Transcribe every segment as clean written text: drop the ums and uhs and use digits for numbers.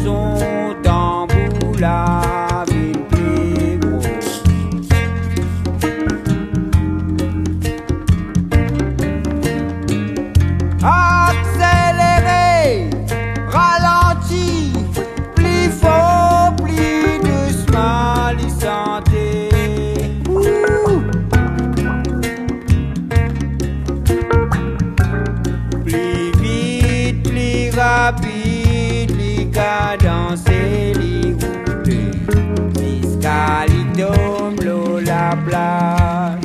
son tambour la ville plus gros. Accéléré, ralenti, plus fort, plus doucement, les santé. Plus vite, plus rapide, les cadences, les routes, jusqu'à l'idome, l'eau, la plage.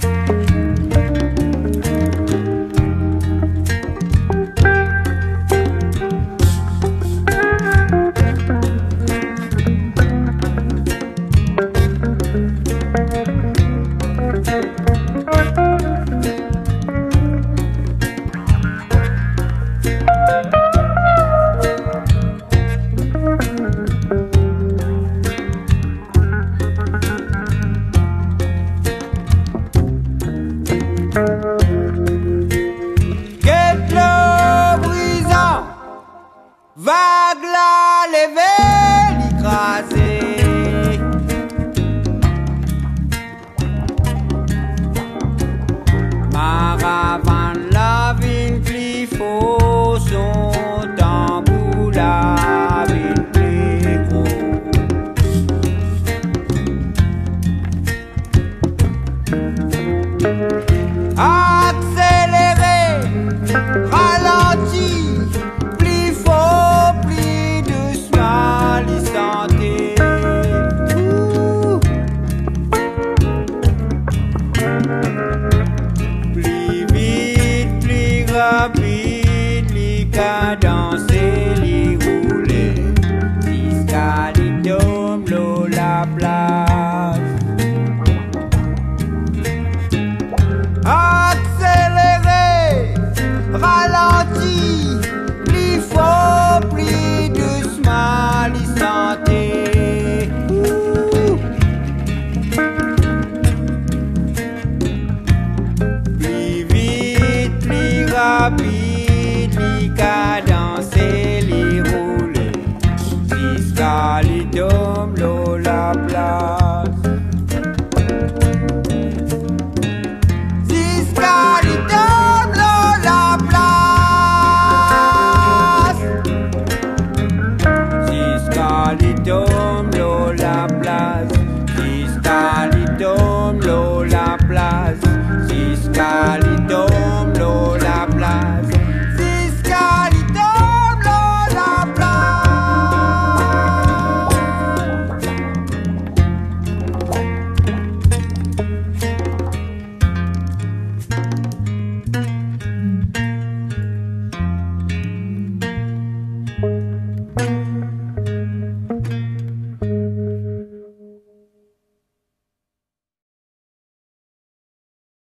Qu'est le brisant, vague la levée, l'écraser. Maravane la ville plus faux, son tambour la ville plus gros. Accéléré, ralenti, plus fort, plus doucement, les santé. Plus vite, plus rapide, les cadences, les roulés, jusqu'à l'idome, l'eau, la plage. Accéléré, ralenti, plus fort, plus doucement, les santé. Plus vite, plus rapide, les cadences, les roulés, jusqu'à l'idome, l'eau, la place. Jusqu'à l'idome, l'eau, la place. Jusqu'à l'idome, l'eau, la place. Jusqu'à